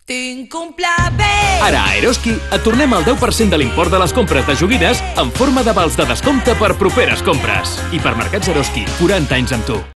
Tinc un pla B! Ara a Eroski et tornem el 10% de l'import de les compres de joguines en forma de vals de descompte per properes compres. Hipermercats Eroski, 40 anys amb tu.